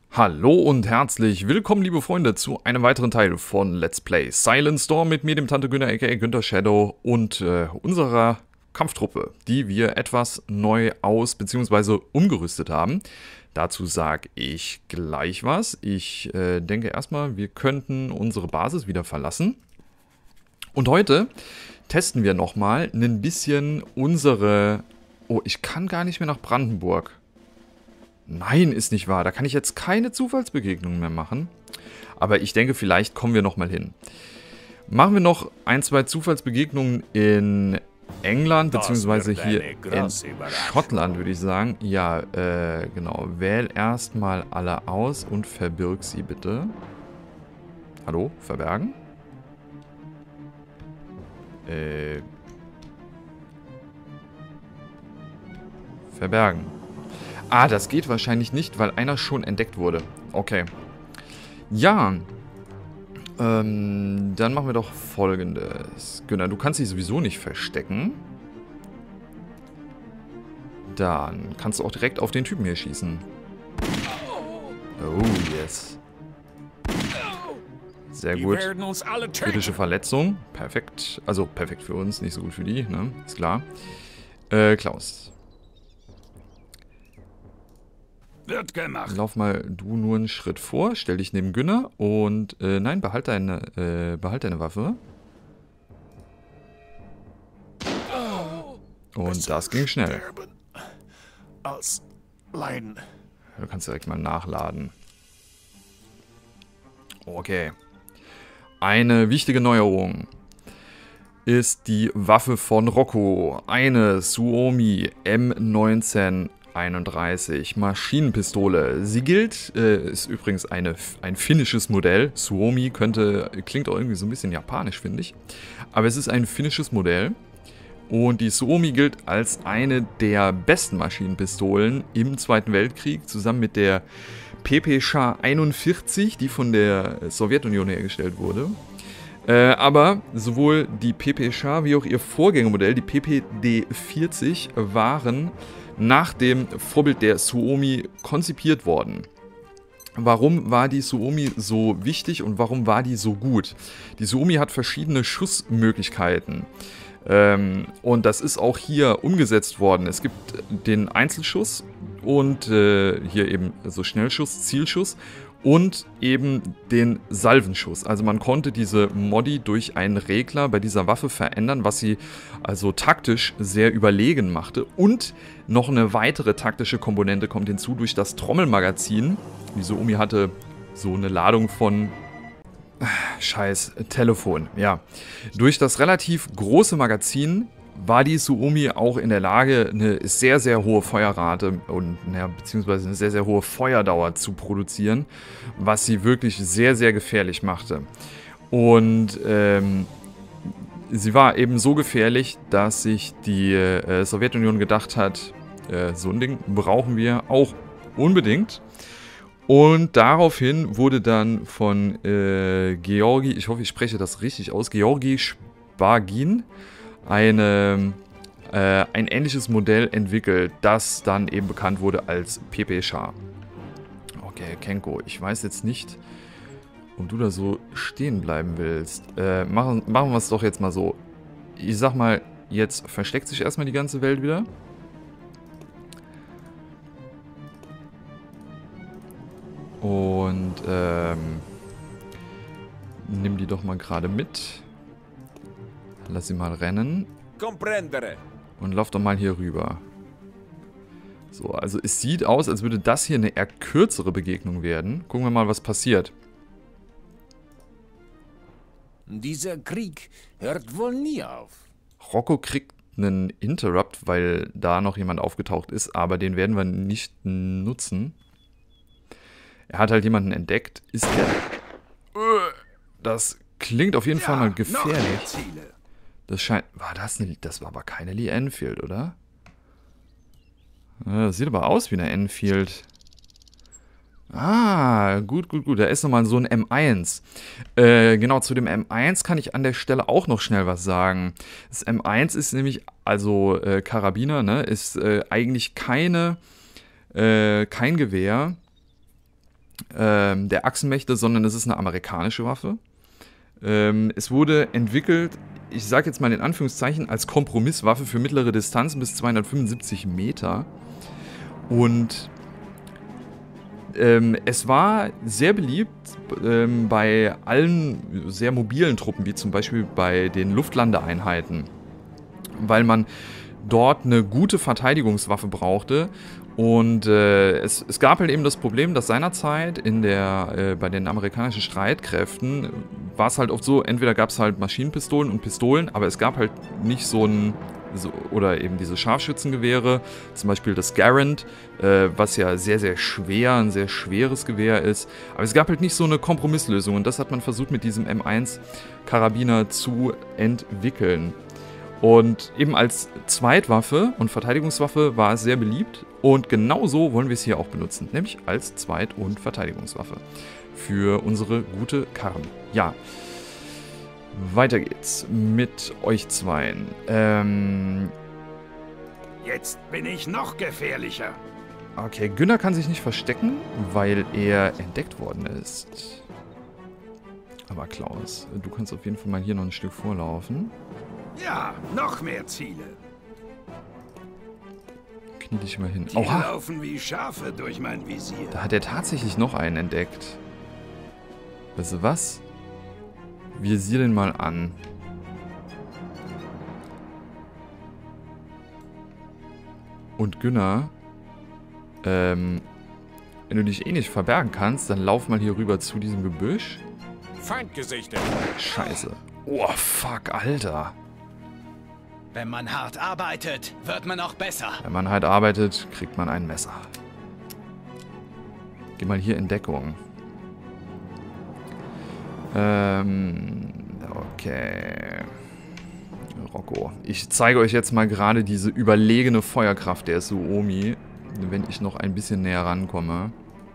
Hallo und herzlich willkommen, liebe Freunde, zu einem weiteren Teil von Let's Play Silent Storm mit mir, dem Tante Günner, aka Günther Shadow und unserer Kampftruppe, die wir etwas neu bzw. umgerüstet haben. Dazu sage ich gleich was. Ich denke erstmal, wir könnten unsere Basis wieder verlassen. Und heute testen wir nochmal ein bisschen unsere... Oh, ich kann gar nicht mehr nach Brandenburg. Nein, ist nicht wahr. Da kann ich jetzt keine Zufallsbegegnungen mehr machen. Aber ich denke, vielleicht kommen wir nochmal hin. Machen wir noch ein, zwei Zufallsbegegnungen in England, beziehungsweise hier in Schottland, würde ich sagen. Ja, genau. Wähl erstmal alle aus und verbirg sie bitte. Hallo? Verbergen? Verbergen. Ah, das geht wahrscheinlich nicht, weil einer schon entdeckt wurde. Okay. Ja. Dann machen wir doch Folgendes. Günter, du kannst dich sowieso nicht verstecken. Dann kannst du auch direkt auf den Typen hier schießen. Oh, yes. Sehr gut. Kritische Verletzung. Perfekt. Also perfekt für uns, nicht so gut für die, ne? Ist klar. Klaus. Wird gemacht. Lauf mal du nur einen Schritt vor, stell dich neben Günner und nein, behalt deine Waffe. Und das ging schnell. Als Leiden. Du kannst direkt mal nachladen. Okay. Eine wichtige Neuerung ist die Waffe von Rocco. Eine Suomi M19 31 Maschinenpistole. Sie gilt, ist übrigens ein finnisches Modell. Suomi klingt auch irgendwie so ein bisschen japanisch, finde ich. Aber es ist ein finnisches Modell. Und die Suomi gilt als eine der besten Maschinenpistolen im Zweiten Weltkrieg, zusammen mit der PPSH 41, die von der Sowjetunion hergestellt wurde. Aber sowohl die PPSH wie auch ihr Vorgängermodell, die PPD 40, waren nach dem Vorbild der Suomi konzipiert worden. Warum war die Suomi so wichtig und warum war die so gut? Die Suomi hat verschiedene Schussmöglichkeiten. Und das ist auch hier umgesetzt worden. Es gibt den Einzelschuss und hier eben so Schnellschuss, Zielschuss und eben den Salvenschuss. Also man konnte diese Modi durch einen Regler bei dieser Waffe verändern, was sie also taktisch sehr überlegen machte. Und noch eine weitere taktische Komponente kommt hinzu durch das Trommelmagazin. Die Suomi hatte so eine Ladung von... Scheiß Telefon, ja. Durch das relativ große Magazin war die Suomi auch in der Lage, eine sehr, sehr hohe Feuerrate und beziehungsweise eine sehr, sehr hohe Feuerdauer zu produzieren, was sie wirklich sehr, sehr gefährlich machte. Und sie war eben so gefährlich, dass sich die Sowjetunion gedacht hat, so ein Ding brauchen wir auch unbedingt. Und daraufhin wurde dann von Georgi, ich hoffe, ich spreche das richtig aus, Georgi Shpagin, ein ähnliches Modell entwickelt, das dann eben bekannt wurde als PPSH. Okay, Kenko, ich weiß jetzt nicht, ob du da so stehen bleiben willst. Machen wir es doch jetzt mal so. Ich sag mal, jetzt versteckt sich erstmal die ganze Welt wieder. Und nimm die doch mal gerade mit. Lass sie mal rennen. Und lauf doch mal hier rüber. So, also es sieht aus, als würde das hier eine eher kürzere Begegnung werden. Gucken wir mal, was passiert. Dieser Krieg hört wohl nie auf. Rocco kriegt einen Interrupt, weil da noch jemand aufgetaucht ist, aber den werden wir nicht nutzen. Er hat halt jemanden entdeckt. Ist der... Das klingt auf jeden Fall mal gefährlich. Das scheint... Das war aber keine Lee Enfield, oder? Das sieht aber aus wie eine Enfield. Ah, gut, gut, gut. Da ist nochmal so ein M1. Genau, zu dem M1 kann ich an der Stelle auch noch schnell was sagen. Das M1 ist nämlich, also Karabiner, ne, ist eigentlich kein Gewehr, der Achsenmächte, sondern es ist eine amerikanische Waffe. Es wurde entwickelt, ich sage jetzt mal in Anführungszeichen, als Kompromisswaffe für mittlere Distanzen bis 275 Meter. Und es war sehr beliebt bei allen sehr mobilen Truppen, wie zum Beispiel bei den Luftlandeeinheiten, weil man dort eine gute Verteidigungswaffe brauchte. Und es gab halt eben das Problem, dass seinerzeit bei den amerikanischen Streitkräften war es halt oft so, entweder gab es halt Maschinenpistolen und Pistolen, aber es gab halt nicht oder eben diese Scharfschützengewehre, zum Beispiel das Garand, was ja sehr, sehr schwer, ein sehr schweres Gewehr ist. Aber es gab halt nicht so eine Kompromisslösung und das hat man versucht mit diesem M1-Karabiner zu entwickeln. Und eben als Zweitwaffe und Verteidigungswaffe war es sehr beliebt und genauso wollen wir es hier auch benutzen, nämlich als Zweit- und Verteidigungswaffe für unsere gute Karren. Ja, weiter geht's mit euch zweien. Jetzt bin ich noch gefährlicher. Okay, Günner kann sich nicht verstecken, weil er entdeckt worden ist. Aber Klaus, du kannst auf jeden Fall mal hier noch ein Stück vorlaufen. Ja, noch mehr Ziele. Knie dich mal hin. Die laufen wie Schafe durch mein Visier. Da hat er tatsächlich noch einen entdeckt. Weißt du was? Visier den mal an. Und Günner, wenn du dich eh nicht verbergen kannst, dann lauf mal hier rüber zu diesem Gebüsch. Feind gesichtet. Scheiße. Oh, fuck, Alter. Wenn man hart arbeitet, wird man auch besser. Wenn man hart arbeitet, kriegt man ein Messer. Geh mal hier in Deckung. Okay. Rocco. Ich zeige euch jetzt mal gerade diese überlegene Feuerkraft der Suomi, wenn ich noch ein bisschen näher rankomme.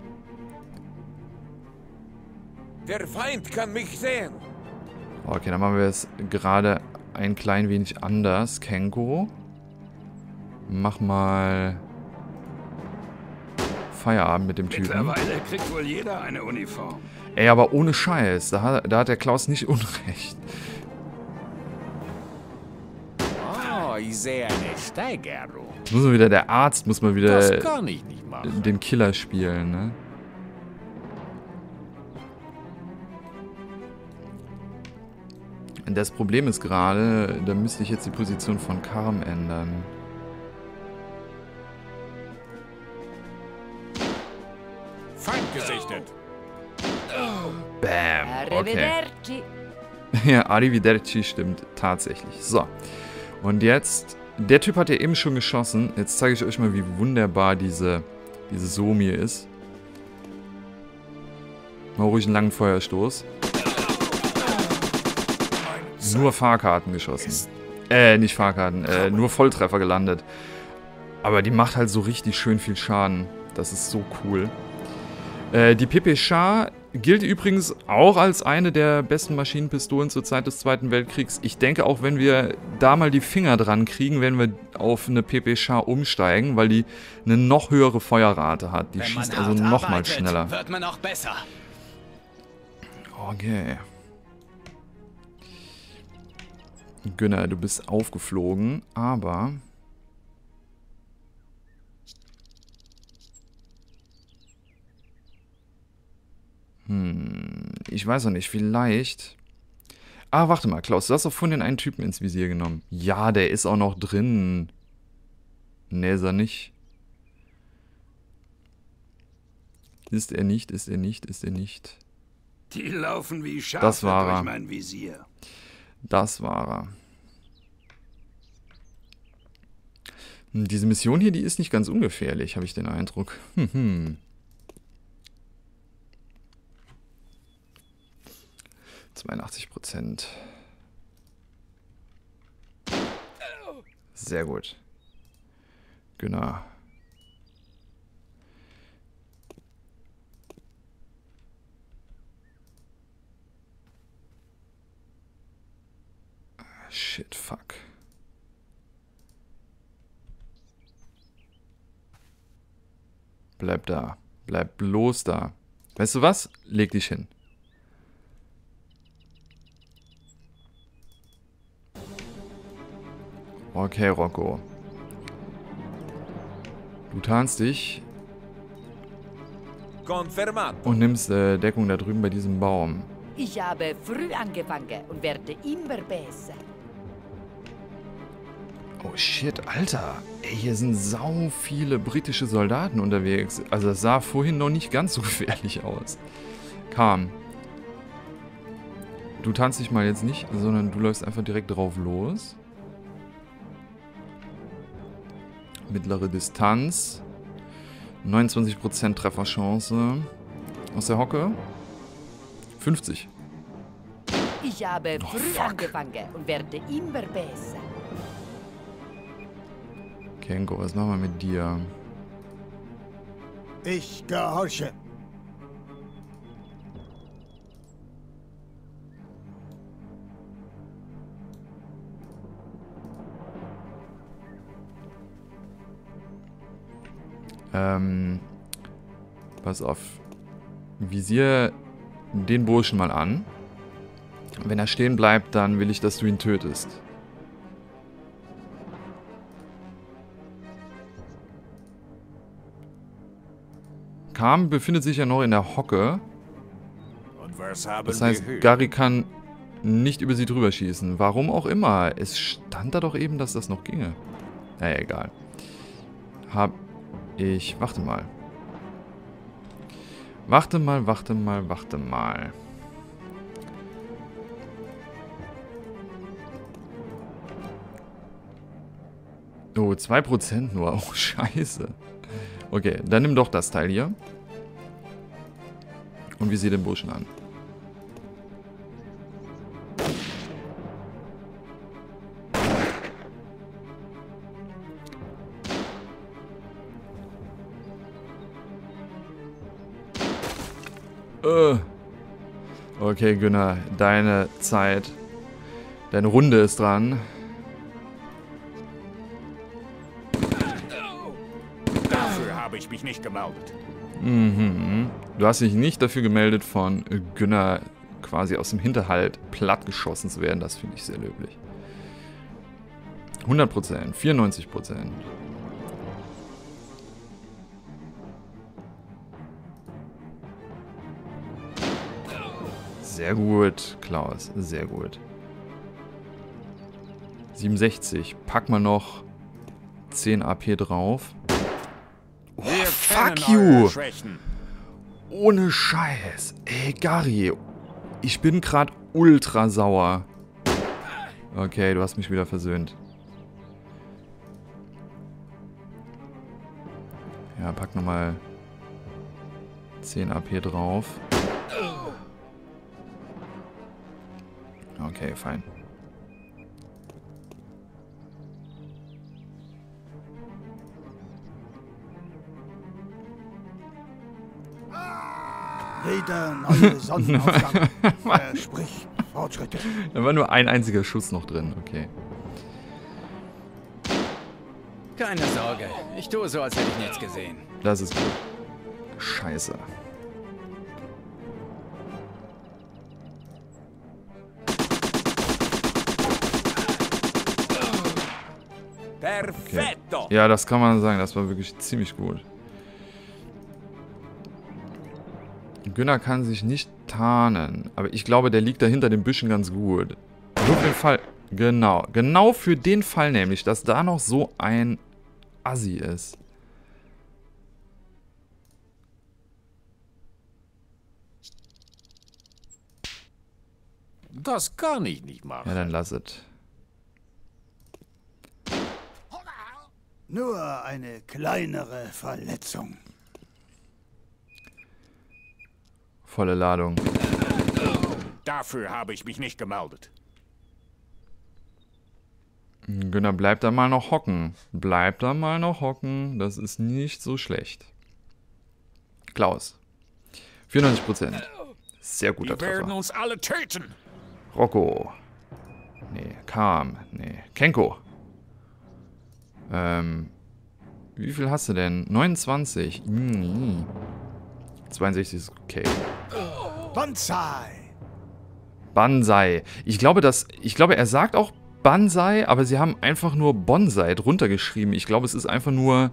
Der Feind kann mich sehen. Okay, dann machen wir es gerade ein klein wenig anders. Kenko. Mach mal Feierabend mit dem Typen. Mittlerweile kriegt wohl jeder eine Uniform. Ey, aber ohne Scheiß. Da hat der Klaus nicht unrecht. Oh, ich sehe eine Steigerung. Muss mal wieder, der Arzt muss mal wieder Das kann ich nicht machen. den Killer spielen, ne? Das Problem ist gerade, da müsste ich jetzt die Position von Karm ändern. Feind gesichtet. Bam. Okay. Arrivederci. Ja, Arrivederci stimmt tatsächlich. So. Und jetzt, der Typ hat ja eben schon geschossen. Jetzt zeige ich euch mal, wie wunderbar diese Suomi ist. Mal ruhig einen langen Feuerstoß. Nur Fahrkarten geschossen. Nicht Fahrkarten, nur Volltreffer gelandet. Aber die macht halt so richtig schön viel Schaden. Das ist so cool. Die PP Char gilt übrigens auch als eine der besten Maschinenpistolen zur Zeit des Zweiten Weltkriegs. Ich denke auch, wenn wir da mal die Finger dran kriegen, werden wir auf eine PP Char umsteigen, weil die eine noch höhere Feuerrate hat. Die schießt also noch mal schneller. Wird man auch besser. Okay. Günner, du bist aufgeflogen, aber... Ich weiß noch nicht, vielleicht... Ah, warte mal, Klaus, du hast doch vorhin den einen Typen ins Visier genommen. Ja, der ist auch noch drin. Nee, ist er nicht. Ist er nicht, ist er nicht, ist er nicht. Die laufen wie Schafe Das war er. durch mein Visier. Das war er. Diese Mission hier, die ist nicht ganz ungefährlich, habe ich den Eindruck. 82%. Sehr gut. Genau. Shit, fuck. Bleib da. Bleib bloß da. Weißt du was? Leg dich hin. Okay, Rocco. Du tarnst dich und nimmst Deckung da drüben bei diesem Baum. Ich habe früh angefangen und werde immer besser. Oh shit, Alter. Ey, hier sind sau viele britische Soldaten unterwegs. Also das sah vorhin noch nicht ganz so gefährlich aus. Calm. Du tanzt dich mal jetzt nicht, sondern du läufst einfach direkt drauf los. Mittlere Distanz. 29% Trefferchance. Aus der Hocke. 50. Ich habe früh angefangen und werde immer besser. Kenko, was machen wir mit dir? Ich gehorche. Pass auf. Visier den Burschen mal an. Wenn er stehen bleibt, dann will ich, dass du ihn tötest. Kam befindet sich ja noch in der Hocke. Und was haben Das heißt, wir Gary kann nicht über sie drüber schießen. Warum auch immer. Es stand da doch eben, dass das noch ginge. Naja, egal. Warte mal. Warte mal. Oh, 2% nur. Oh, scheiße. Okay, dann nimm doch das Teil hier. Und visier den Burschen an. Okay, Günner, deine Zeit. Deine Runde ist dran. Dafür habe ich mich nicht gemeldet. Mhm. Du hast dich nicht dafür gemeldet, von Günner quasi aus dem Hinterhalt plattgeschossen zu werden. Das finde ich sehr löblich. 100%, 94%. Sehr gut, Klaus. Sehr gut. 67. Pack mal noch 10 AP drauf. Oh, fuck you! Ohne Scheiß. Ey, Gary. Ich bin gerade ultra sauer. Okay, du hast mich wieder versöhnt. Ja, pack nochmal 10 AP drauf. Okay, fein. Jeder neue Sonnenaufgang verspricht Fortschritte. Da war nur ein einziger Schuss noch drin, okay. Keine Sorge, ich tue so, als hätte ich nichts gesehen. Das ist gut. Scheiße. Perfetto! Ja, das kann man sagen. Das war wirklich ziemlich gut. Günner kann sich nicht tarnen. Aber ich glaube, der liegt da hinter den Büschen ganz gut. Nur für den Fall... Genau. Genau für den Fall nämlich, dass da noch so ein Assi ist. Das kann ich nicht machen. Ja, dann lass es. Nur eine kleinere Verletzung. Volle Ladung. Dafür habe ich mich nicht gemeldet. Günner, bleib da mal noch hocken. Bleib da mal noch hocken. Das ist nicht so schlecht. Klaus. 94%. Sehr guter Die werden Treffer. uns alle töten. Rocco. Nee, Kam. Nee, Kenko. Wie viel hast du denn? 29. 62 ist okay. Banzai. Banzai. Ich glaube, er sagt auch Banzai, aber sie haben einfach nur Bonsai drunter geschrieben. Ich glaube, es ist einfach nur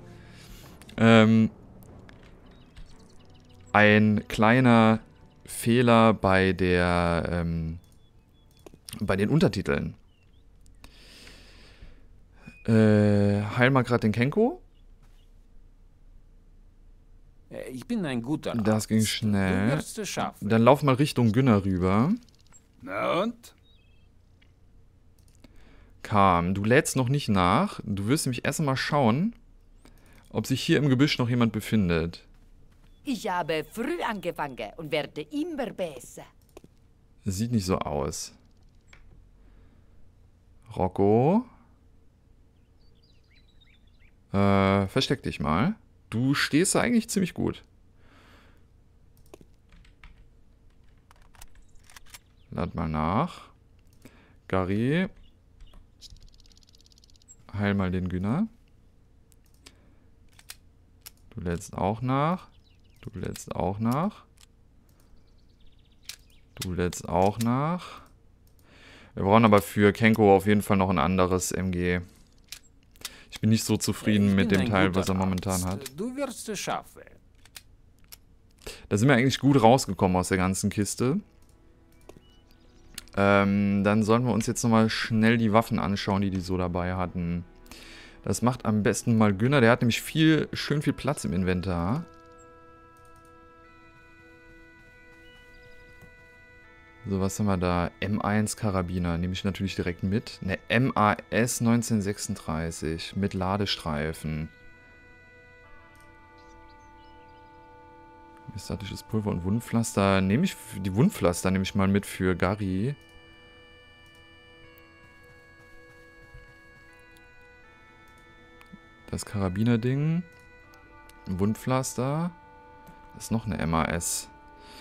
ein kleiner Fehler bei der bei den Untertiteln. Heil mal gerade den Kenko. Ich bin ein guter Arzt. Das ging Du schnell. wirst es schaffen. Dann lauf mal Richtung Günner rüber. Na und? Kam, du lädst noch nicht nach. Du wirst nämlich erst mal schauen, ob sich hier im Gebüsch noch jemand befindet. Ich habe früh angefangen und werde immer besser. Sieht nicht so aus. Rocco. Versteck dich mal. Du stehst da eigentlich ziemlich gut. Lad mal nach. Gary. Heil mal den Günner. Du lädst auch nach. Du lädst auch nach. Du lädst auch nach. Wir brauchen aber für Kenko auf jeden Fall noch ein anderes MG. Ich bin nicht so zufrieden mit dem Teil, was er momentan hat. Du wirst es schaffen. Da sind wir eigentlich gut rausgekommen aus der ganzen Kiste. Dann sollten wir uns jetzt nochmal schnell die Waffen anschauen, die so dabei hatten. Das macht am besten mal Günner. Der hat nämlich schön viel Platz im Inventar. So, was haben wir da? M1 Karabiner. Nehme ich natürlich direkt mit. Eine MAS 1936 mit Ladestreifen. Statisches Pulver und Wundpflaster. Die Wundpflaster nehme ich mal mit für Gary. Das Karabiner-Ding. Wundpflaster. Das ist noch eine MAS.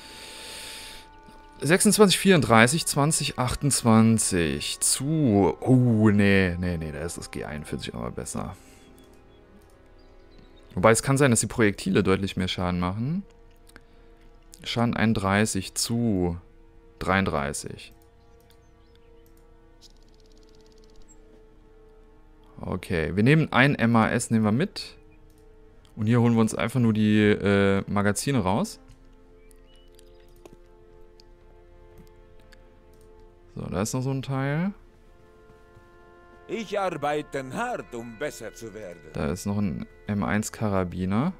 2634, 2028 zu... Oh, nee, da ist das G41 aber besser. Wobei es kann sein, dass die Projektile deutlich mehr Schaden machen. Schaden 31 zu 33. Okay, wir nehmen ein MAS, nehmen wir mit. Und hier holen wir uns einfach nur die Magazine raus. So, da ist noch so ein Teil. Ich arbeite hart, um besser zu werden. Da ist noch ein M1 Karabiner.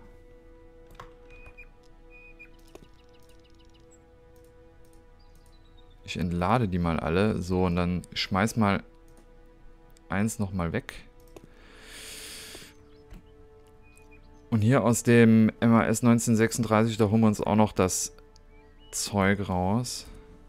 Ich entlade die mal alle. So, und dann schmeiß mal eins nochmal weg. Und hier aus dem MAS 1936, da holen wir uns auch noch das Zeug raus.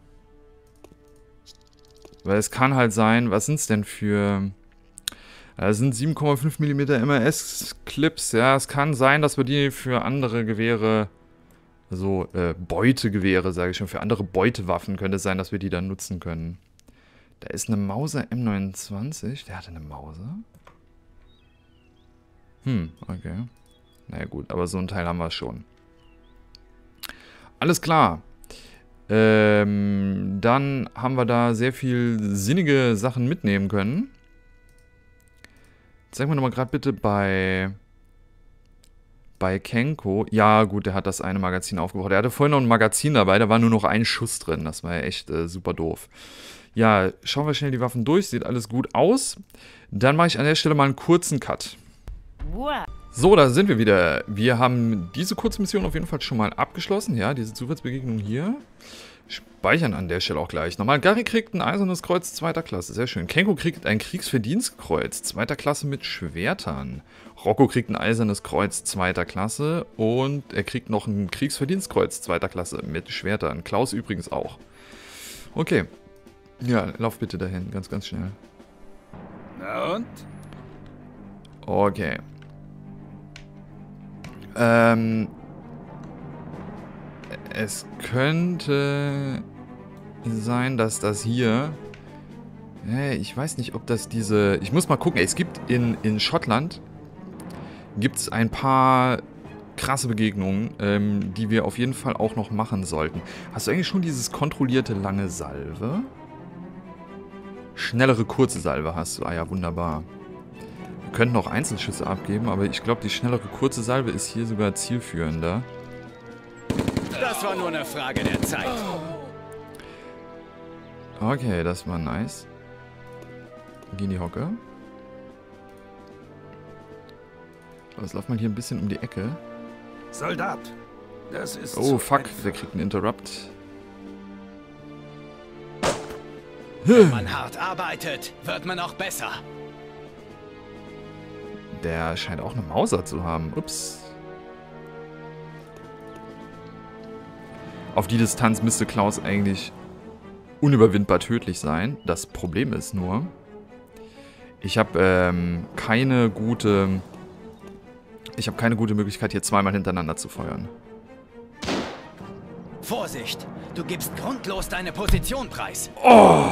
Weil es kann halt sein, was sind es denn für... Das sind 7,5 mm MAS-Clips. Ja, es kann sein, dass wir die für andere Gewehre, also Beutegewehre, sage ich schon, für andere Beutewaffen könnte es sein, dass wir die dann nutzen können. Da ist eine Mauser M29. Der hatte eine Mauser? Okay. Naja gut, aber so ein Teil haben wir schon. Alles klar. Dann haben wir da sehr viel sinnige Sachen mitnehmen können. Zeig mir nochmal gerade bitte bei Kenko. Ja gut, der hat das eine Magazin aufgebraucht. Er hatte vorhin noch ein Magazin dabei, da war nur noch ein Schuss drin. Das war ja echt super doof. Ja, schauen wir schnell die Waffen durch. Sieht alles gut aus. Dann mache ich an der Stelle mal einen kurzen Cut. Wow. So, da sind wir wieder. Wir haben diese Kurzmission auf jeden Fall schon mal abgeschlossen. Ja, diese Zufallsbegegnung hier. Speichern an der Stelle auch gleich. Nochmal, Gary kriegt ein eisernes Kreuz 2. Klasse. Sehr schön. Kenko kriegt ein Kriegsverdienstkreuz 2. Klasse mit Schwertern. Rocco kriegt ein eisernes Kreuz 2. Klasse. Und er kriegt noch ein Kriegsverdienstkreuz 2. Klasse mit Schwertern. Klaus übrigens auch. Okay. Ja, lauf bitte dahin. Ganz, ganz schnell. Na und? Okay. Es könnte sein, dass das hier... Ich weiß nicht, ob das diese... Ich muss mal gucken. Es gibt in Schottland... Gibt es ein paar krasse Begegnungen, die wir auf jeden Fall auch noch machen sollten. Hast du eigentlich schon dieses kontrollierte lange Salve? Schnellere kurze Salve hast du. Ah ja, wunderbar. Wir könnten auch Einzelschüsse abgeben, aber ich glaube, die schnellere kurze Salve ist hier sogar zielführender. Das war nur eine Frage der Zeit. Okay, das war nice. Geh in die Hocke. Jetzt lauf mal hier ein bisschen um die Ecke. Soldat, das ist... Oh, so fuck, einfach. der kriegt einen Interrupt. Wenn man hart arbeitet, wird man auch besser. Der scheint auch eine Mauser zu haben. Ups. Auf die Distanz müsste Klaus eigentlich unüberwindbar tödlich sein. Das Problem ist nur, ich habe keine gute Möglichkeit, hier zweimal hintereinander zu feuern. Vorsicht, du gibst grundlos deine Position preis. Oh!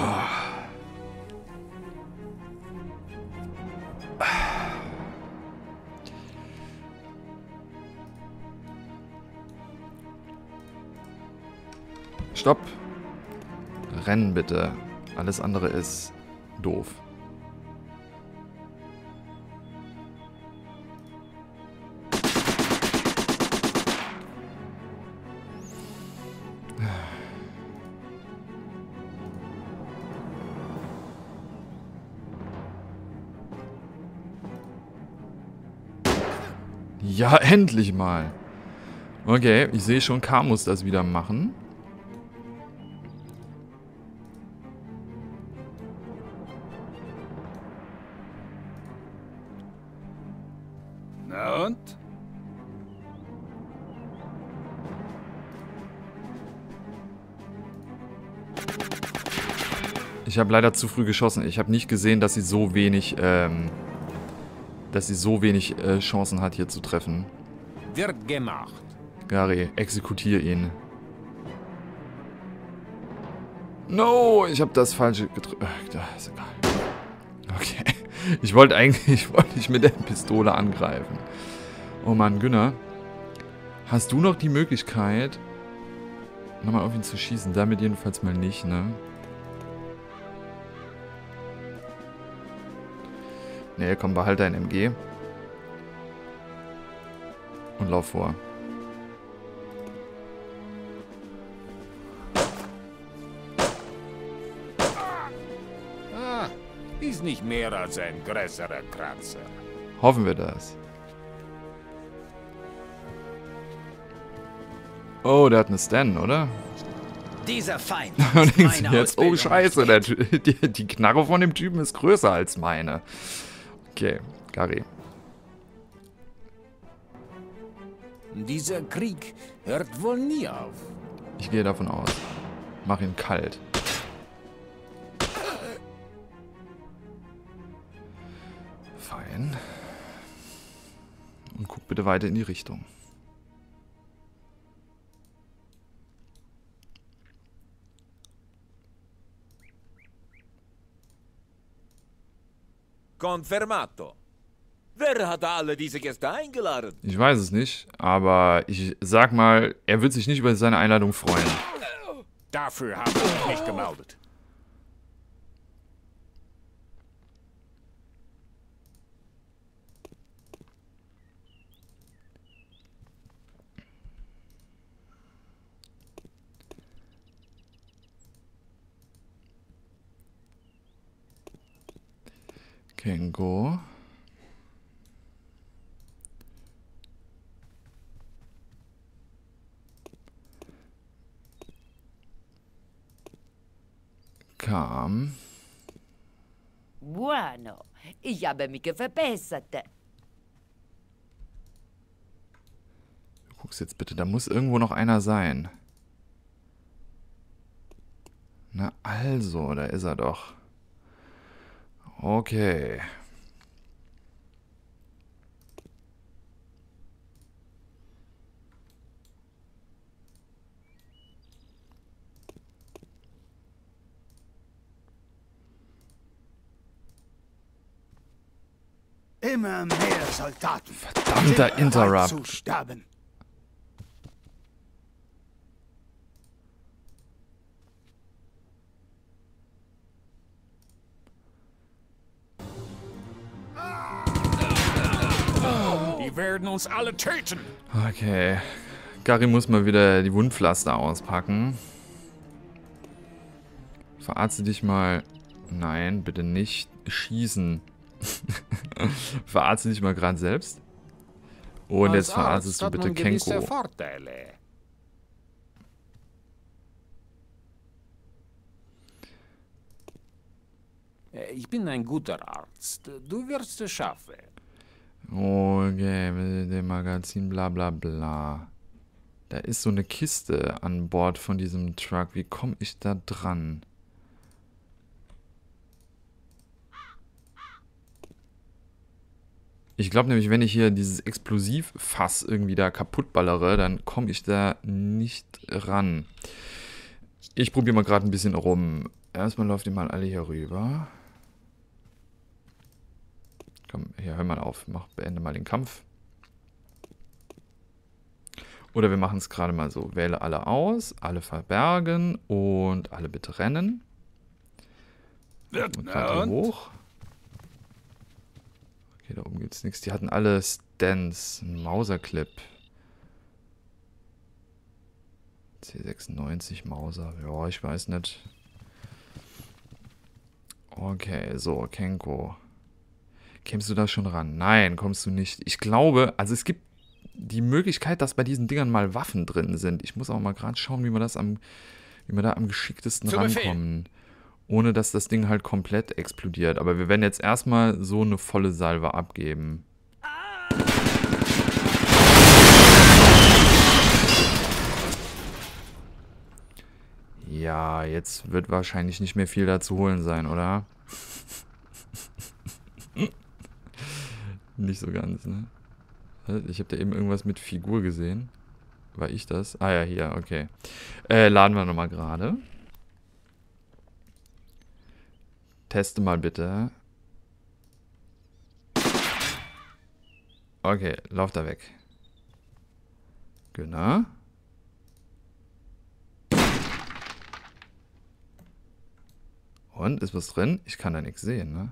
Stopp! Rennen bitte. Alles andere ist doof. Ja, endlich mal. Okay, ich sehe schon, K muss das wieder machen. Na und? Ich habe leider zu früh geschossen. Ich habe nicht gesehen, dass sie so wenig, Chancen hat, hier zu treffen. Wird gemacht. Gary, exekutier ihn. No, ich habe das falsche gedrückt. Ist egal. Okay. Ich wollte nicht mit der Pistole angreifen. Oh Mann, Günner. Hast du noch die Möglichkeit, nochmal auf ihn zu schießen? Damit jedenfalls mal nicht, ne? Ne, komm, behalt dein MG. Und lauf vor. Ah, ist nicht mehr als ein größerer Kratzer. Hoffen wir das. Oh, der hat eine Stan, oder? Dieser Feind Und ist denkst du meine jetzt, oh Ausbildung scheiße, nicht. die Knarre von dem Typen ist größer als meine. Okay, Gary. Dieser Krieg hört wohl nie auf. Ich gehe davon aus. Mach ihn kalt. Fein. Und guck bitte weiter in die Richtung. Confermato. Wer hat alle diese Gäste eingeladen? Ich weiß es nicht, aber ich sag mal, er wird sich nicht über seine Einladung freuen. Dafür habe ich mich nicht gemeldet. Kengo. Kam. Bueno, ich habe mich verbessert. Du guckst jetzt bitte, da muss irgendwo noch einer sein. Na also, da ist er doch. Okay. Immer mehr Soldaten. Verdammter Sind bereit Interrupt. zu sterben. werden uns alle töten. Okay. Gary muss mal wieder die Wundpflaster auspacken. Verarzte dich mal. Nein, bitte nicht schießen. Verarzte dich mal gerade selbst. Und jetzt verarztest du bitte Kenko. Vorteile. Ich bin ein guter Arzt. Du wirst es schaffen. Okay, mit dem Magazin, bla bla bla. Da ist so eine Kiste an Bord von diesem Truck. Wie komme ich da dran? Ich glaube nämlich, wenn ich hier dieses Explosivfass irgendwie da kaputtballere, dann komme ich da nicht ran. Ich probiere mal gerade ein bisschen rum. Erstmal läuft ihr mal alle hier rüber. Komm, hier, hör mal auf. Beende mal den Kampf. Oder wir machen es gerade mal so. Wähle alle aus, alle verbergen und alle bitte rennen. Und gerade hier hoch. Okay, da oben gibt es nichts. Die hatten alle Stands. Ein Mauser-Clip. C96 Mauser. Ja, ich weiß nicht. Okay, so, Kenko. Kämst du da schon ran? Nein, kommst du nicht. Ich glaube, also es gibt die Möglichkeit, dass bei diesen Dingern mal Waffen drin sind. Ich muss auch mal gerade schauen, wie wir da am geschicktesten rankommen. Ohne dass das Ding halt komplett explodiert. Aber wir werden jetzt erstmal so eine volle Salve abgeben. Ja, jetzt wird wahrscheinlich nicht mehr viel da zu holen sein, oder? Nicht so ganz, ne? Ich habe da eben irgendwas mit Figur gesehen. War ich das? Ah ja, hier, okay. Laden wir nochmal gerade. Teste mal bitte. Okay, lauf da weg. Genau. Und, ist was drin? Ich kann da nichts sehen, ne?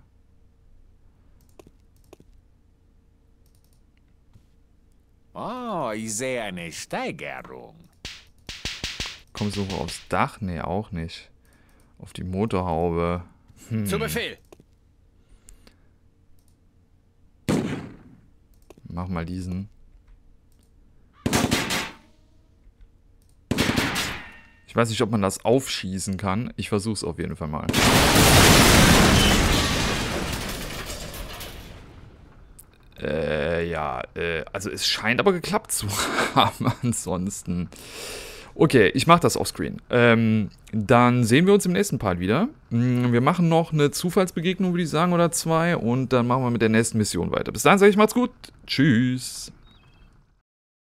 Oh, ich sehe eine Steigerung. Kommst du hoch aufs Dach? Nee, auch nicht. Auf die Motorhaube. Zu Befehl. Mach mal diesen. Ich weiß nicht, ob man das aufschießen kann. Ich versuch's auf jeden Fall mal. Also es scheint aber geklappt zu haben ansonsten. Okay, ich mache das offscreen. Dann sehen wir uns im nächsten Part wieder. Wir machen noch eine Zufallsbegegnung, würde ich sagen, oder 2. Und dann machen wir mit der nächsten Mission weiter. Bis dahin sage ich, macht's gut. Tschüss.